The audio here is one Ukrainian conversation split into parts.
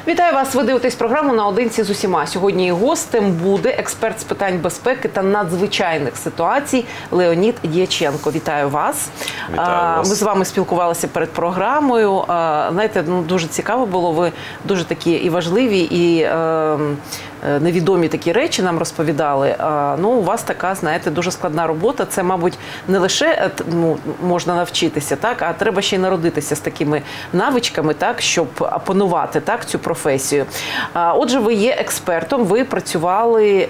Вітаю вас! Ви дивитесь програму «Наодинці з усіма». Сьогодні гостем буде експерт з питань безпеки та надзвичайних ситуацій Леонід Дяченко. Вітаю вас! Вітаю вас. Ми з вами спілкувалися перед програмою. Знаєте, дуже цікаво було, ви дуже такі і важливі, і невідомі такі речі нам розповідали. У вас така, знаєте, дуже складна робота. Це, мабуть, не лише можна навчитися, так, а треба ще й народитися з такими навичками, так, щоб опанувати так, цю професію. Отже, ви є експертом, ви працювали,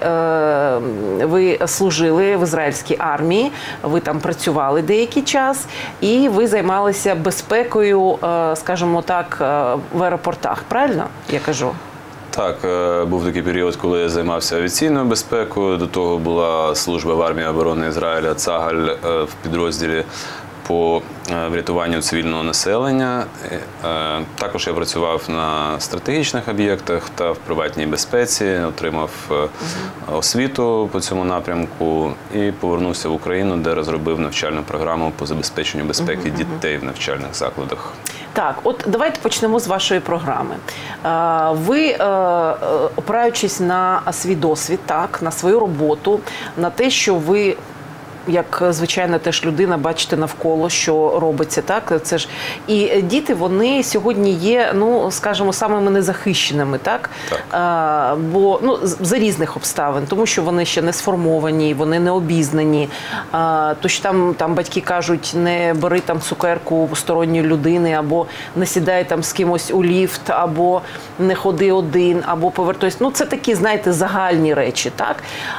ви служили в ізраїльській армії, ви там працювали деякий час, і ви займалися безпекою, скажімо так, в аеропортах. Правильно я кажу? Так, був такий період, коли я займався авіаційною безпекою. До того була служба в армії оборони Ізраїля «Цагаль» в підрозділі по врятуванню цивільного населення. Також я працював на стратегічних об'єктах та в приватній безпеці, отримав освіту по цьому напрямку і повернувся в Україну, де розробив навчальну програму по забезпеченню безпеки дітей в навчальних закладах. Так, от давайте почнемо з вашої програми. Ви, опираючись на свій досвід, так, на свою роботу, на те, що ви, як звичайна теж людина, бачите навколо, що робиться, так, це ж і діти, вони сьогодні є, скажімо, самими незахищеними, так, бо, за різних обставин, тому що вони ще не сформовані, вони не обізнані, то що там батьки кажуть, не бери там цукерку у сторонньої людини, або не сідай там з кимось у ліфт, або не ходи один, або повертайся, це такі, знаєте, загальні речі, так.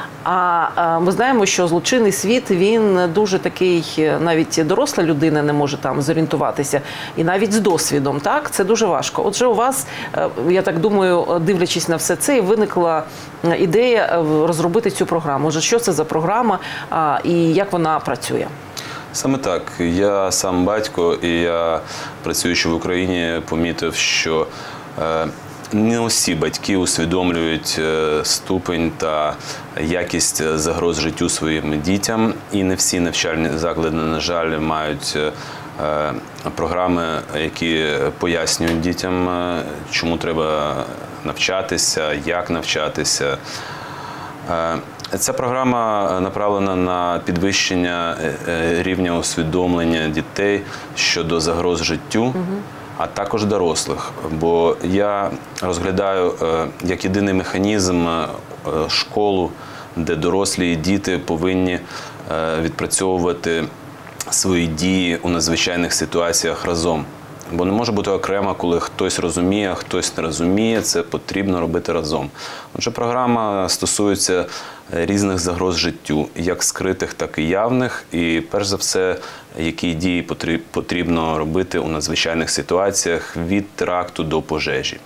А ми знаємо, що злочинний світ, він дуже такий, навіть доросла людина не може там зорієнтуватися, і навіть з досвідом, так, це дуже важко. Отже, у вас, я так думаю, дивлячись на все це, виникла ідея розробити цю програму. Отже, що це за програма і як вона працює? Саме так. Я сам батько, і я, працюючи в Україні, помітив, що не усі батьки усвідомлюють ступень та якість загроз життю своїм дітям, і не всі навчальні заклади, на жаль, мають програми, які пояснюють дітям, чому треба навчатися, як навчатися. Ця програма направлена на підвищення рівня усвідомлення дітей щодо загроз життю, а також дорослих. Бо я розглядаю як єдиний механізм школу, де дорослі і діти повинні відпрацьовувати свої дії у надзвичайних ситуаціях разом. Бо не може бути окремо, коли хтось розуміє, а хтось не розуміє, це потрібно робити разом. Отже, програма стосується різних загроз життю, як скритих, так і явних, і перш за все, які дії потрібно робити у надзвичайних ситуаціях від теракту до пожежі.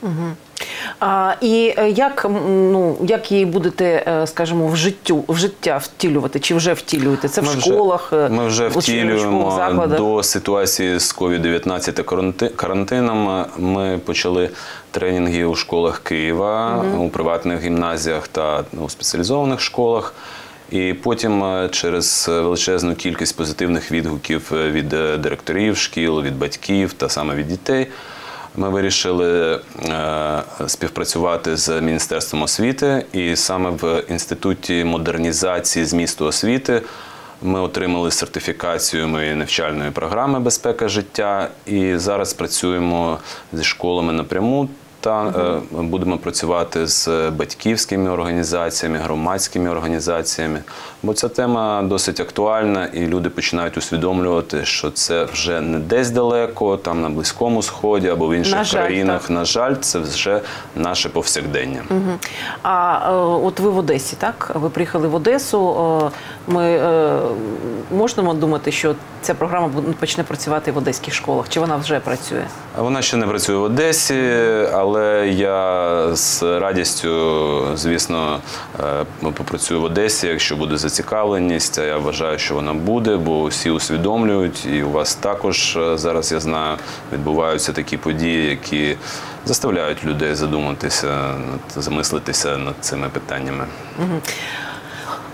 І як її будете, скажімо, в життя втілювати? Чи вже втілюєте? Це в школах, ми вже втілюємо. До ситуації з COVID-19 та карантином ми почали тренінги у школах Києва, у приватних гімназіях та у спеціалізованих школах. І потім через величезну кількість позитивних відгуків від директорів шкіл, від батьків та саме від дітей, ми вирішили співпрацювати з Міністерством освіти, і саме в Інституті модернізації змісту освіти ми отримали сертифікацію моєї навчальної програми «Безпека життя», і зараз працюємо зі школами напряму та будемо працювати з батьківськими організаціями, громадськими організаціями, бо ця тема досить актуальна, і люди починають усвідомлювати, що це вже не десь далеко, там на Близькому Сході або в інших країнах. На жаль, це вже наше повсякдення. А от ви в Одесі, так? Ви приїхали в Одесу. Ми можемо думати, що ця програма почне працювати в одеських школах? Чи вона вже працює? Вона ще не працює в Одесі, але я з радістю, звісно, попрацюю в Одесі, якщо буде зацікавленість. Я вважаю, що вона буде, бо всі усвідомлюють, і у вас також зараз, я знаю, відбуваються такі події, які заставляють людей задуматися, замислитися над цими питаннями.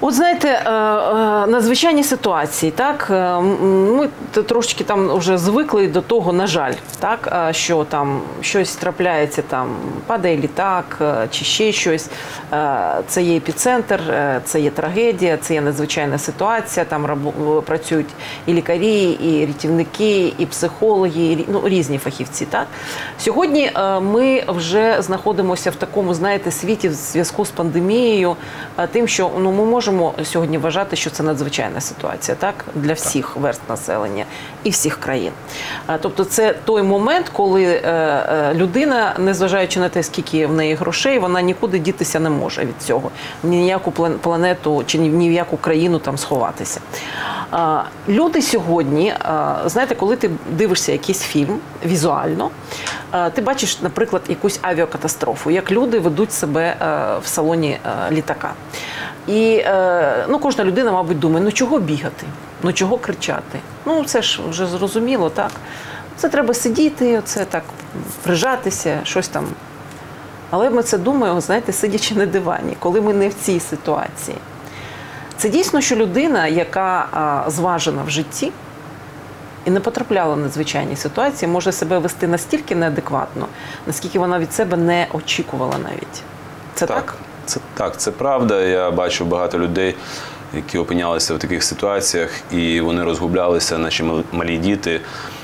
От знаєте, надзвичайні ситуації, так, ми трошечки там вже звикли до того, на жаль, так, що там щось трапляється, там падає літак чи ще щось, це є епіцентр, це є трагедія, це є надзвичайна ситуація, там працюють і лікарі, і рятівники, і психологи, ну, різні фахівці, так. Сьогодні ми вже знаходимося в такому, знаєте, світі в зв'язку з пандемією, тим, що, ну, ми можемо сьогодні вважати, що це надзвичайна ситуація, так, для всіх верств населення і всіх країн. Тобто це той момент, коли людина, незважаючи на те, скільки в неї грошей, вона нікуди дітися не може від цього, ні в яку планету чи ні в яку країну там сховатися. Люди сьогодні, знаєте, коли ти дивишся якийсь фільм візуально, ти бачиш, наприклад, якусь авіакатастрофу, як люди ведуть себе в салоні літака. І ну, кожна людина, мабуть, думає, ну чого бігати, ну чого кричати? Ну це ж вже зрозуміло, так? Це треба сидіти, це так, прижатися, щось там. Але ми це думаємо, знаєте, сидячи на дивані, коли ми не в цій ситуації. Це дійсно, що людина, яка зважена в житті і не потрапляла в надзвичайні ситуації, може себе вести настільки неадекватно, наскільки вона від себе не очікувала навіть. Це так? Так, це правда. Я бачу багато людей, які опинялися в таких ситуаціях, і вони розгублялися, наче малі діти.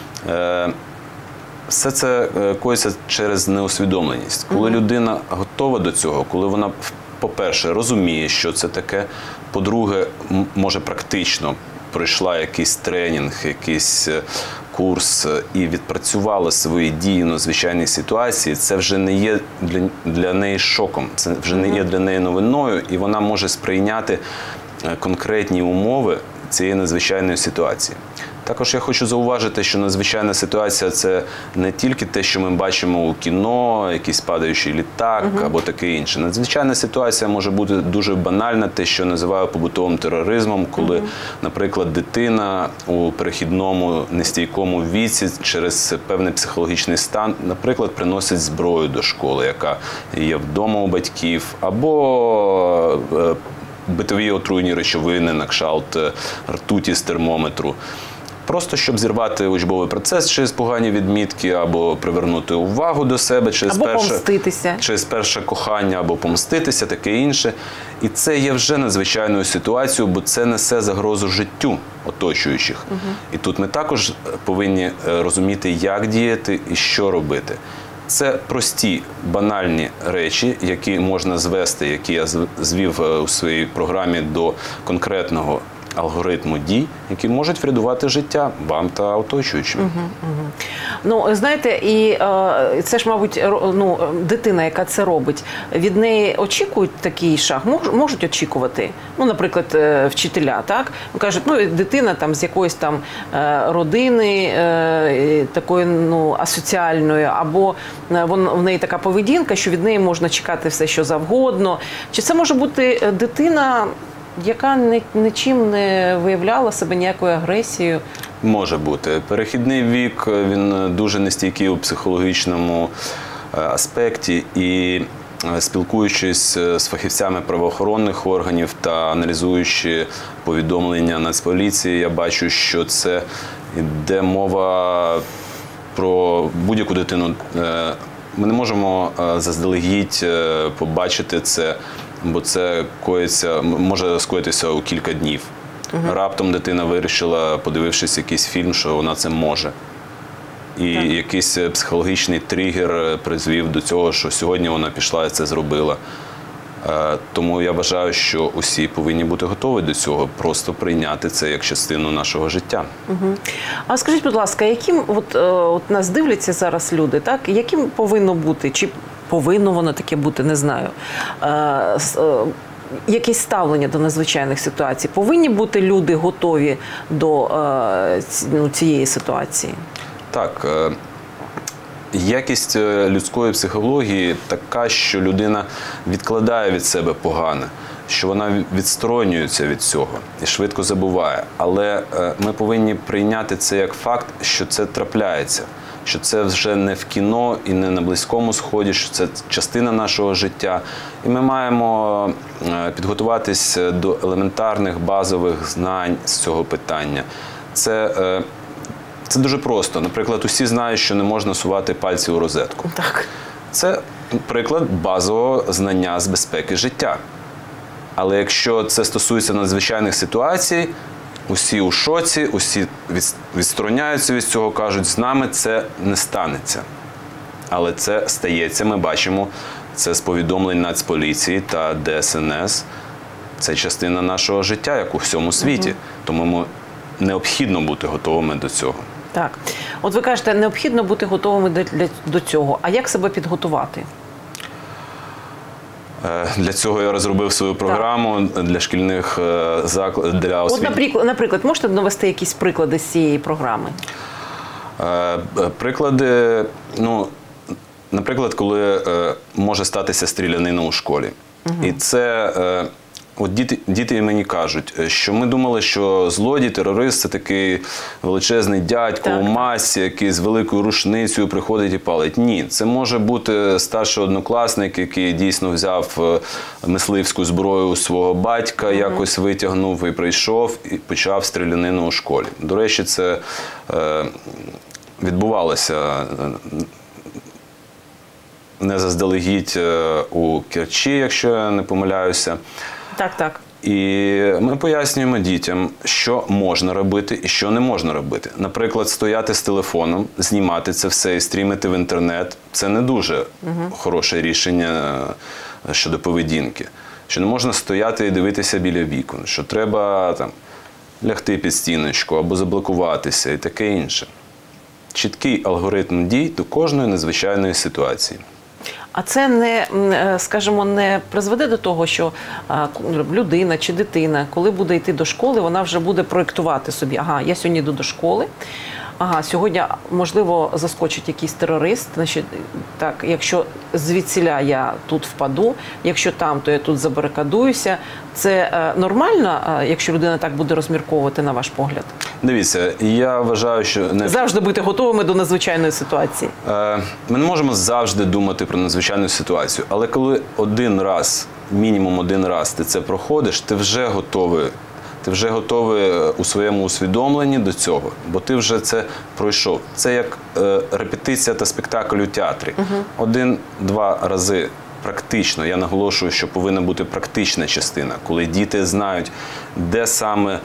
Все це коїться через неусвідомленість. Коли людина готова до цього, коли вона, по-перше, розуміє, що це таке, по-друге, може практично пройшла якийсь тренінг, якийсь курс і відпрацювала свої дії в надзвичайній ситуації, це вже не є для неї шоком, це вже не є для неї новиною, і вона може сприйняти конкретні умови цієї надзвичайної ситуації. Також я хочу зауважити, що надзвичайна ситуація – це не тільки те, що ми бачимо у кіно, якийсь падаючий літак або таке інше. Надзвичайна ситуація може бути дуже банальна, те, що називаю побутовим тероризмом, коли, наприклад, дитина у перехідному нестійкому віці через певний психологічний стан, наприклад, приносить зброю до школи, яка є вдома у батьків, або битові отруйні речовини на кшталт ртуті з термометру. Просто щоб зірвати учбовий процес через погані відмітки, або привернути увагу до себе через перше кохання, або помститися, таке інше. І це є вже надзвичайною ситуацією, бо це несе загрозу життю оточуючих. І тут ми також повинні розуміти, як діяти і що робити. Це прості, банальні речі, які можна звести, які я звів у своїй програмі до конкретного алгоритму дій, які можуть врятувати життя вам та оточуючим. Ну, знаєте, і це ж, мабуть, ну, дитина, яка це робить, від неї очікують такий шаг? Можуть очікувати? Ну, наприклад, вчителя, так? Кажуть, ну, дитина там з якоїсь там родини, такої, ну, асоціальної, або в неї така поведінка, що від неї можна чекати все, що завгодно. Чи це може бути дитина, яка нічим не виявляла себе ніякою агресією? Може бути. Перехідний вік, він дуже нестійкий у психологічному аспекті, і спілкуючись з фахівцями правоохоронних органів та аналізуючи повідомлення Нацполіції, я бачу, що це йде мова про будь-яку дитину. Ми не можемо заздалегідь побачити це, бо це може скоїтися у кілька днів. Раптом дитина вирішила, подивившись якийсь фільм, що вона це може. І якийсь психологічний тригер призвів до цього, що сьогодні вона пішла і це зробила. Тому я вважаю, що усі повинні бути готові до цього, просто прийняти це як частину нашого життя. А скажіть, будь ласка, яким, от нас дивляться зараз люди, так? Яким повинно бути, чи повинно воно таке бути, не знаю, якесь ставлення до надзвичайних ситуацій? Повинні бути люди готові до цієї ситуації? Так. Якість людської психології така, що людина відкладає від себе погане, що вона відсторонюється від цього і швидко забуває. Але ми повинні прийняти це як факт, що це трапляється, що це вже не в кіно і не на Близькому Сході, що це частина нашого життя. І ми маємо підготуватись до елементарних базових знань з цього питання. Це дуже просто. Наприклад, усі знають, що не можна сувати пальці у розетку. Так. Це приклад базового знання з безпеки життя. Але якщо це стосується надзвичайних ситуацій, усі у шоці, усі відстороняються від цього, кажуть, з нами це не станеться. Але це стається, ми бачимо, це з повідомлень Нацполіції та ДСНС. Це частина нашого життя, як у всьому світі. Тому необхідно бути готовими до цього. Так. От ви кажете, необхідно бути готовими до цього. А як себе підготувати? Для цього я розробив свою програму для шкільних закладів, для освіти. От, наприклад, можете навести якісь приклади з цієї програми? Приклади, наприклад, коли може статися стрілянина у школі. І це, от діти мені кажуть, що ми думали, що злодій, терорист – це такий величезний дядько у масці, який з великою рушницею приходить і палить. Ні, це може бути старший однокласник, який дійсно взяв мисливську зброю у свого батька, якось витягнув і прийшов, і почав стрілянину у школі. До речі, це відбувалося не заздалегідь у Керчі, якщо я не помиляюся. Так, так. І ми пояснюємо дітям, що можна робити і що не можна робити. Наприклад, стояти з телефоном, знімати це все і стрімити в інтернет – це не дуже хороше рішення щодо поведінки. Що не можна стояти і дивитися біля вікон, що треба лягти під стіночку або заблокуватися і таке інше. Чіткий алгоритм дій до кожної надзвичайної ситуації. А це не, скажімо, не призведе до того, що людина чи дитина, коли буде йти до школи, вона вже буде проєктувати собі, ага, я сьогодні йду до школи, ага, сьогодні, можливо, заскочить якийсь терорист, значить, так, якщо звідсіля я тут впаду, якщо там, то я тут забарикадуюся. Це нормально, якщо людина так буде розмірковувати, на ваш погляд? Дивіться, я вважаю, що... Завжди бути готовими до надзвичайної ситуації. Ми не можемо завжди думати про надзвичайну ситуацію, але коли один раз, мінімум один раз ти це проходиш, ти вже готовий. Ти вже готовий у своєму усвідомленні до цього, бо ти вже це пройшов. Це як репетиція та спектакль у театрі. Один-два рази практично, я наголошую, що повинна бути практична частина, коли діти знають, де саме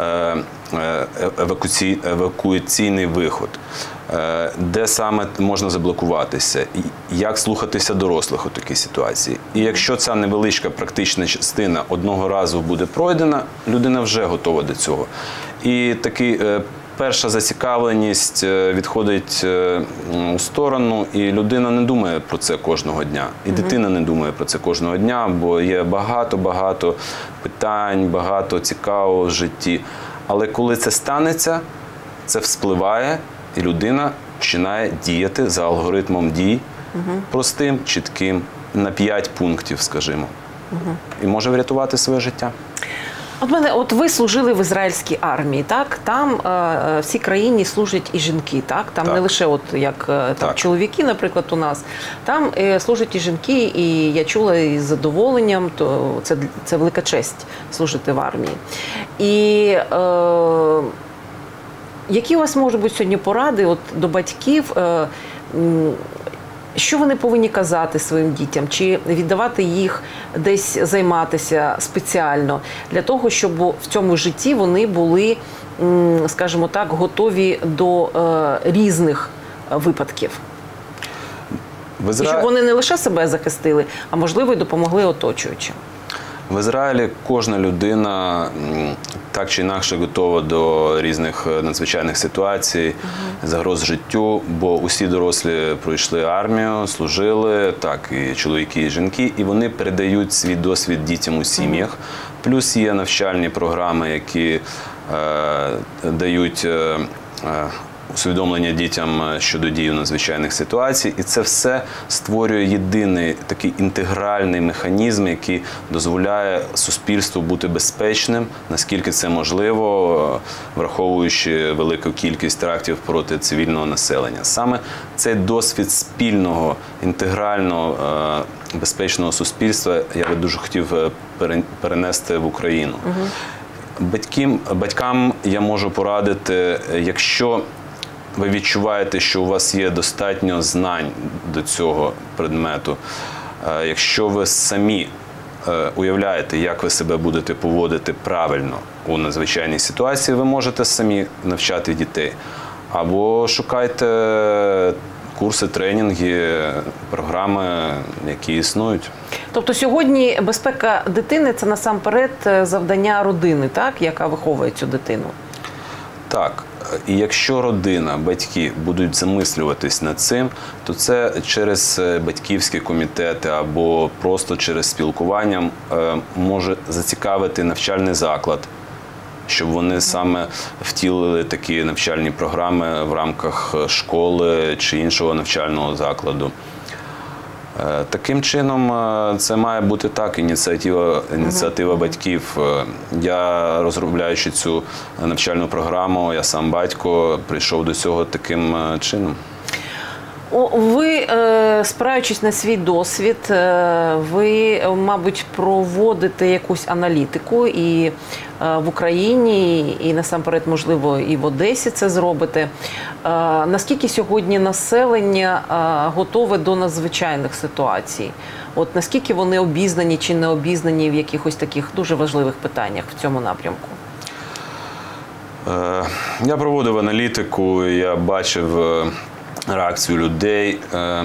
евакуаційний виход, де саме можна заблокуватися, як слухатися дорослих у такій ситуації. І якщо ця невеличка практична частина одного разу буде пройдена, людина вже готова до цього. І такий перша зацікавленість відходить у сторону, і людина не думає про це кожного дня. І дитина не думає про це кожного дня, бо є багато-багато питань, багато цікавого в житті. Але коли це станеться, це вспливає, і людина починає діяти за алгоритмом дій, простим, чітким, на 5 пунктів, скажімо. І може врятувати своє життя. От ви служили в ізраїльській армії, так? Там в цій країні служать і жінки, так? Там не лише як чоловіки, наприклад, у нас. Там служать і жінки, і я чула із задоволенням, то це велика честь служити в армії. І які у вас можуть бути сьогодні поради до батьків, що вони повинні казати своїм дітям? Чи віддавати їх десь займатися спеціально для того, щоб в цьому житті вони були, скажімо так, готові до різних випадків? Щоб вони не лише себе захистили, а можливо й допомогли оточуючим? В Ізраїлі кожна людина так чи інакше готова до різних надзвичайних ситуацій, загроз життю, бо усі дорослі пройшли армію, служили, так, і чоловіки, і жінки, і вони передають свій досвід дітям у сім'ях. Плюс є навчальні програми, які дають усвідомлення дітям щодо дій у надзвичайних ситуаціях. І це все створює єдиний такий інтегральний механізм, який дозволяє суспільству бути безпечним, наскільки це можливо, враховуючи велику кількість терактів проти цивільного населення. Саме цей досвід спільного, інтегрального, безпечного суспільства я би дуже хотів перенести в Україну. Батькам я можу порадити, якщо ви відчуваєте, що у вас є достатньо знань до цього предмету, якщо ви самі уявляєте, як ви себе будете поводити правильно у надзвичайній ситуації, ви можете самі навчати дітей. Або шукайте курси, тренінги, програми, які існують. Тобто сьогодні безпека дитини – це насамперед завдання родини, так, яка виховує цю дитину? Так. І якщо родина, батьки будуть замислюватись над цим, то це через батьківські комітети або просто через спілкування може зацікавити навчальний заклад, щоб вони саме втілили такі навчальні програми в рамках школи чи іншого навчального закладу. Таким чином, це має бути так, ініціатива батьків. Я, розробляючи цю навчальну програму, я сам батько, прийшов до цього таким чином. Ви, спираючись на свій досвід, ви, мабуть, проводите якусь аналітику і в Україні, і насамперед, можливо, і в Одесі це зробите. Наскільки сьогодні населення готове до надзвичайних ситуацій? От наскільки вони обізнані чи не обізнані в якихось таких дуже важливих питаннях в цьому напрямку? Я проводив аналітику, я бачив реакцію людей,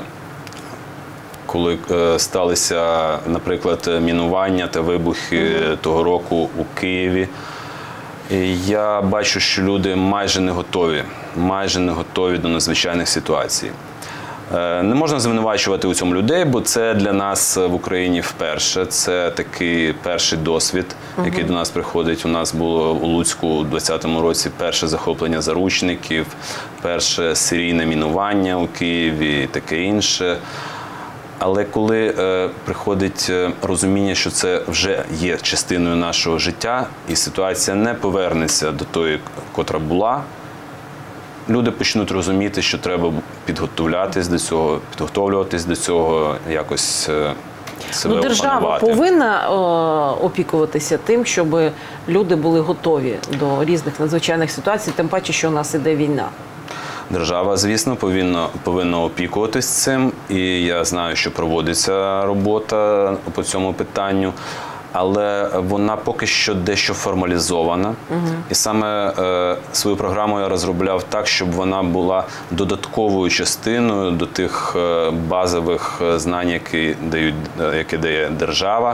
коли сталися, наприклад, мінування та вибухи того року у Києві. І я бачу, що люди майже не готові до надзвичайних ситуацій. Не можна звинувачувати у цьому людей, бо це для нас в Україні вперше. Це такий перший досвід, який до нас приходить. У нас було у Луцьку у 2020 році перше захоплення заручників, перше серійне мінування у Києві і таке інше. Але коли приходить розуміння, що це вже є частиною нашого життя, і ситуація не повернеться до тої, котра була, люди почнуть розуміти, що треба підготовлюватись до цього, якось себе опанувати. Держава повинна опікуватися тим, щоб люди були готові до різних надзвичайних ситуацій, тим паче, що у нас іде війна. Держава, звісно, повинна опікуватись цим, і я знаю, що проводиться робота по цьому питанню, але вона поки що дещо формалізована. І саме свою програму я розробляв так, щоб вона була додатковою частиною до тих базових знань, які дає держава.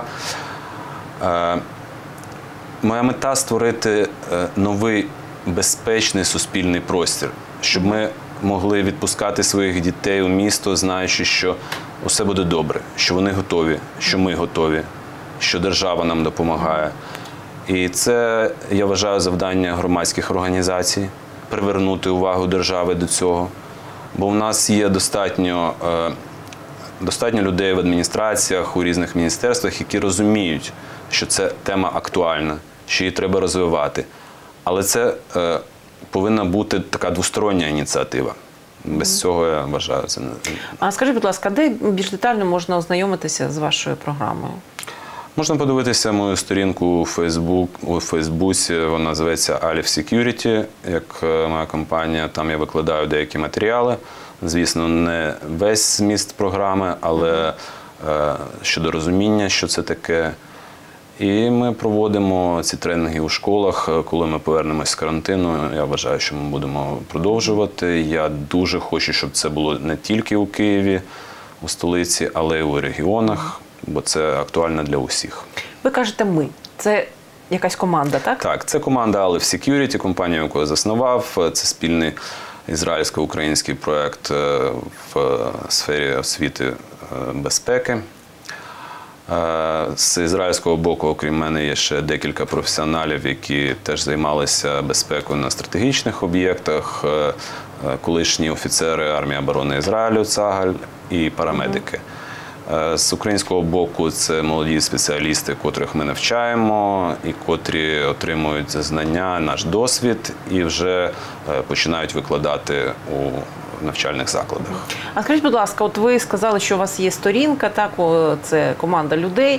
Моя мета – створити новий безпечний суспільний простір, щоб ми могли відпускати своїх дітей у місто, знаючи, що усе буде добре, що вони готові, що ми готові, що держава нам допомагає. І це, я вважаю, завдання громадських організацій – привернути увагу держави до цього. Бо в нас є достатньо людей в адміністраціях, у різних міністерствах, які розуміють, що це тема актуальна, що її треба розвивати. Але це повинна бути така двостороння ініціатива. Без цього, я вважаю, це не... А скажіть, будь ласка, де більш детально можна ознайомитися з вашою програмою? Можна подивитися мою сторінку у Фейсбуці, вона називається Alif Security, як моя компанія. Там я викладаю деякі матеріали. Звісно, не весь зміст програми, але щодо розуміння, що це таке. І ми проводимо ці тренінги у школах. Коли ми повернемось з карантину, я вважаю, що ми будемо продовжувати. Я дуже хочу, щоб це було не тільки у Києві, у столиці, але й у регіонах, бо це актуально для усіх. Ви кажете «ми». Це якась команда, так? Так, це команда Alif Security, компанія, яку я заснував. Це спільний ізраїльсько-український проєкт в сфері освіти безпеки. З ізраїльського боку, окрім мене, є ще декілька професіоналів, які теж займалися безпекою на стратегічних об'єктах, колишні офіцери армії оборони Ізраїлю, Цагаль і парамедики. З українського боку це молоді спеціалісти, котрих ми навчаємо і котрі отримують знання, наш досвід і вже починають викладати у навчальних закладах. А скажіть, будь ласка, от ви сказали, що у вас є сторінка, так, це команда людей.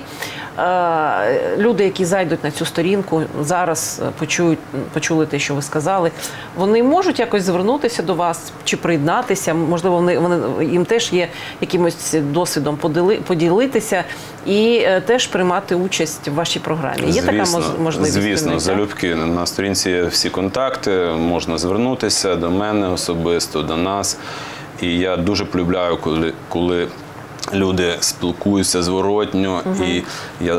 Люди, які зайдуть на цю сторінку, зараз почули те, що ви сказали, вони можуть якось звернутися до вас чи приєднатися? Можливо, їм теж є якимось досвідом поділитися і теж приймати участь в вашій програмі. Є така можливість? Звісно, залюбки. На сторінці є всі контакти, можна звернутися до мене особисто, до нас. І я дуже полюбляю, коли люди спілкуються зворотньо, і я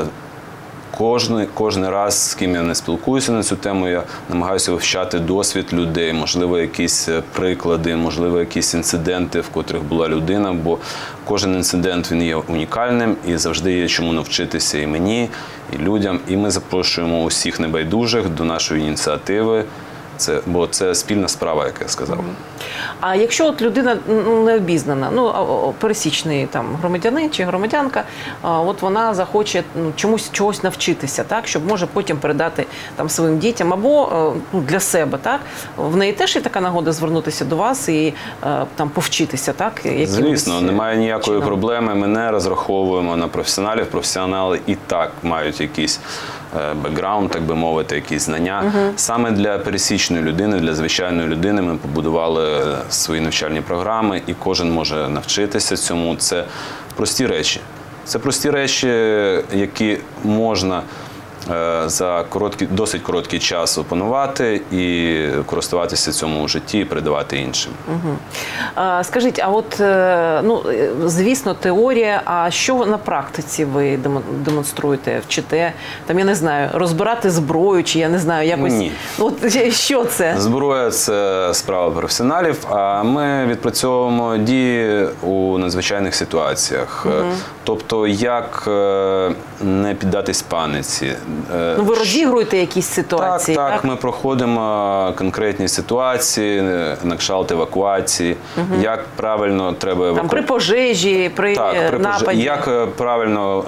кожен раз, з ким я не спілкуюся на цю тему, я намагаюся вивчати досвід людей, можливо, якісь приклади, можливо, якісь інциденти, в котрих була людина, бо кожен інцидент, він є унікальним і завжди є чому навчитися і мені, і людям. І ми запрошуємо усіх небайдужих до нашої ініціативи. Бо це спільна справа, як я сказав. А якщо от людина не обізнана, пересічний там громадянин чи громадянка, от вона захоче чогось навчитися, так, щоб може потім передати там своїм дітям або для себе, так, в неї теж є така нагода звернутися до вас і там повчитися, так? Звісно, немає ніякої проблеми. Ми не розраховуємо на професіоналів. Професіонали і так мають якісь бекграунд, так би мовити, якісь знання. Саме для пересічної людини, для звичайної людини ми побудували свої навчальні програми, і кожен може навчитися цьому. Це прості речі. Це прості речі, які можна за досить короткий час опанувати і користуватися цьому у житті і передавати іншим. Скажіть, а от, звісно, теорія, а що на практиці ви демонструєте, вчите? Там, я не знаю, розбирати зброю, чи я не знаю, якось... Ні. От, що це? Зброя – це справа професіоналів, а ми відпрацьовуємо дії у надзвичайних ситуаціях. Тобто, як не піддатись паніці. Ви розігруєте якісь ситуації, так? Так, ми проходимо конкретні ситуації, на кшалт евакуації, як правильно треба евакуювати. При пожежі, при нападі. Як правильно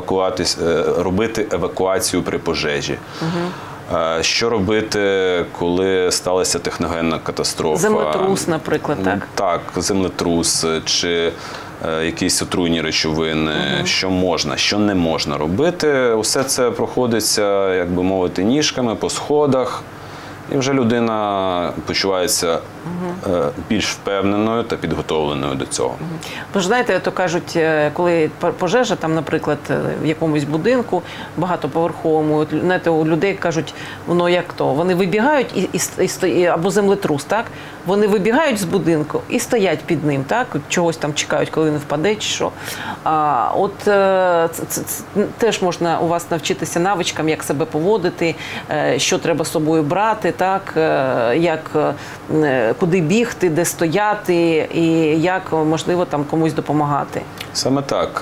робити евакуацію при пожежі. Що робити, коли сталася техногенна катастрофа? Землетрус, наприклад, так? Так, землетрус, чи якісь отруйні речовини, що можна, що не можна робити. Усе це проходиться, як би мовити, ніжками по сходах. І вже людина почувається більш впевненою та підготовленою до цього. Бо ж, знаєте, то кажуть, коли пожежа, там, наприклад, в якомусь будинку багатоповерховому, знаєте, у людей кажуть, воно як то, вони вибігають або землетрус, так? Вони вибігають з будинку і стоять під ним, так? Чогось там чекають, коли не впаде чи що. Теж можна у вас навчитися навичкам, як себе поводити, що треба з собою брати, так, куди бігти, де стояти і як, можливо, там комусь допомагати. Саме так.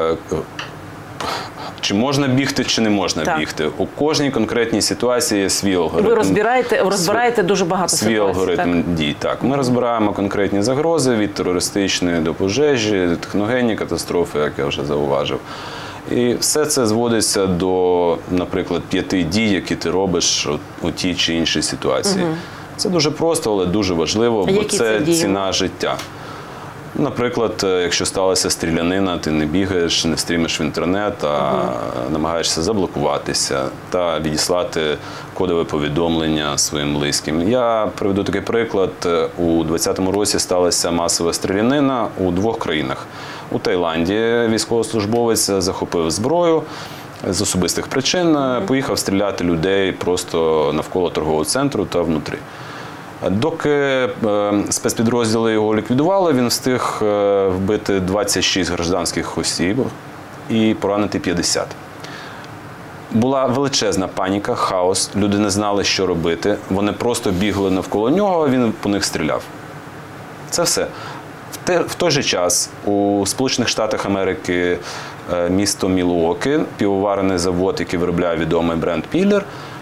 Чи можна бігти, чи не можна бігти. У кожній конкретній ситуації є свій алгоритм. І ви розбираєте дуже багато ситуацій. Свій алгоритм дій, так. Ми розбираємо конкретні загрози від терористичної до пожежі, техногенні катастрофи, як я вже зауважив. І все це зводиться до, наприклад, 5 дій, які ти робиш у тій чи іншій ситуації. Це дуже просто, але дуже важливо, бо це ціна життя. Наприклад, якщо сталася стрілянина, ти не бігаєш, не стрімиш в інтернет, а намагаєшся заблокуватися та відіслати кодове повідомлення своїм близьким. Я приведу такий приклад. У 2020 році сталася масова стрілянина у 2 країнах. У Таїланді військовослужбовець захопив зброю з особистих причин, поїхав стріляти людей просто навколо торгового центру та внутрі. Доки спецпідрозділи його ліквідували, він встиг вбити 26 гражданських осіб і поранити 50. Була величезна паніка, хаос, люди не знали, що робити, вони просто бігли навколо нього, а він по них стріляв. Це все. В той же час у Сполучених Штатах Америки місто Мілуокі, півоварений завод, який виробляє відомий бренд Піллер.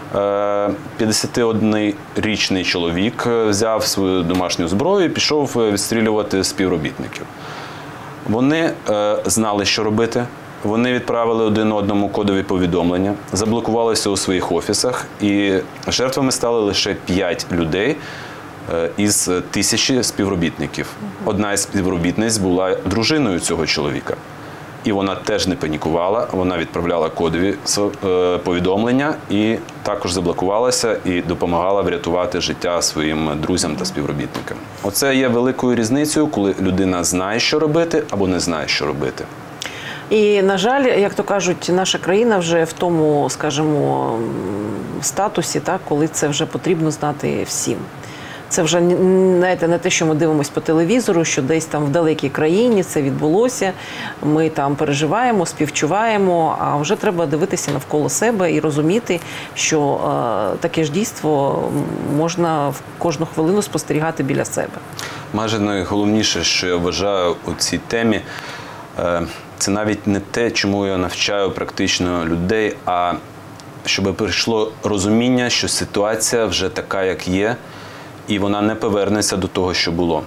51-річний чоловік взяв свою домашню зброю і пішов відстрілювати співробітників. Вони знали, що робити. Вони відправили один одному кодові повідомлення, заблокувалися у своїх офісах, і жертвами стали лише 5 людей із 1000 співробітників. Одна із співробітниць була дружиною цього чоловіка. І вона теж не панікувала, вона відправляла кодові повідомлення і також заблокувалася і допомагала врятувати життя своїм друзям та співробітникам. Оце є великою різницею, коли людина знає, що робити, або не знає, що робити. І, на жаль, як то кажуть, наша країна вже в тому, скажімо, статусі, так, коли це вже потрібно знати всім. Це вже, знаєте, не те, що ми дивимося по телевізору, що десь там в далекій країні це відбулося, ми там переживаємо, співчуваємо, а вже треба дивитися навколо себе і розуміти, що таке ж дійство можна в кожну хвилину спостерігати біля себе. Майже найголовніше, що я вважаю у цій темі, це навіть не те, чому я навчаю практично людей, а щоб прийшло розуміння, що ситуація вже така, як є, і вона не повернеться до того, що було.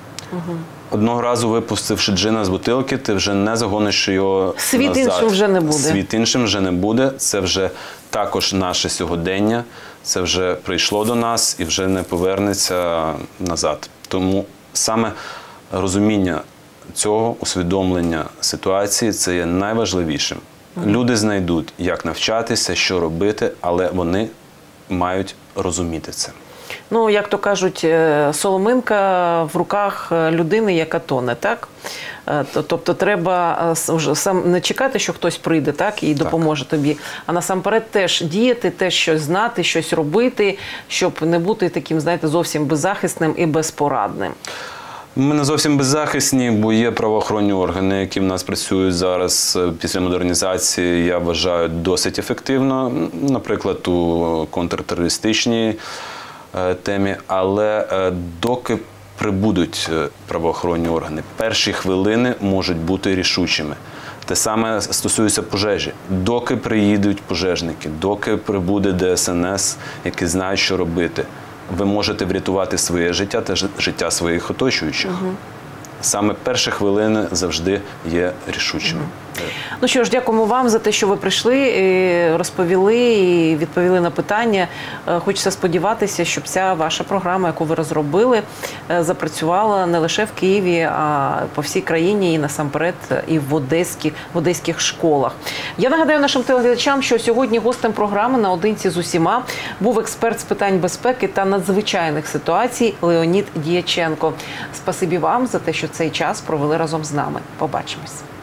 Одного разу випустивши джина з бутилки, ти вже не загониш його назад. Світ іншим вже не буде. Світ іншим вже не буде. Це вже також наше сьогодення. Це вже прийшло до нас і вже не повернеться назад. Тому саме розуміння цього, усвідомлення ситуації – це є найважливішим. Люди знайдуть, як навчатися, що робити, але вони мають розуміти це. Ну, як то кажуть, соломинка в руках людини, яка тоне, так? Тобто треба сам не чекати, що хтось прийде, так, і допоможе тобі, а насамперед теж діяти, теж щось знати, щось робити, щоб не бути таким, знаєте, зовсім беззахисним і безпорадним. Ми не зовсім беззахисні, бо є правоохоронні органи, які в нас працюють зараз після модернізації, я вважаю, досить ефективно, наприклад, у контртерористичній темі, але доки прибудуть правоохоронні органи, перші хвилини можуть бути рішучими. Те саме стосується пожежі. Доки приїдуть пожежники, доки прибуде ДСНС, які знають, що робити, ви можете врятувати своє життя та життя своїх оточуючих. Саме перші хвилини завжди є рішучими. Ну що ж, дякуємо вам за те, що ви прийшли, розповіли і відповіли на питання. Хочеться сподіватися, щоб ця ваша програма, яку ви розробили, запрацювала не лише в Києві, а по всій країні і насамперед і в одеських школах. Я нагадаю нашим телеглядачам, що сьогодні гостем програми «Наодинці з усіма» був експерт з питань безпеки та надзвичайних ситуацій Леонід Дяченко. Спасибі вам за те, що цей час провели разом з нами. Побачимось.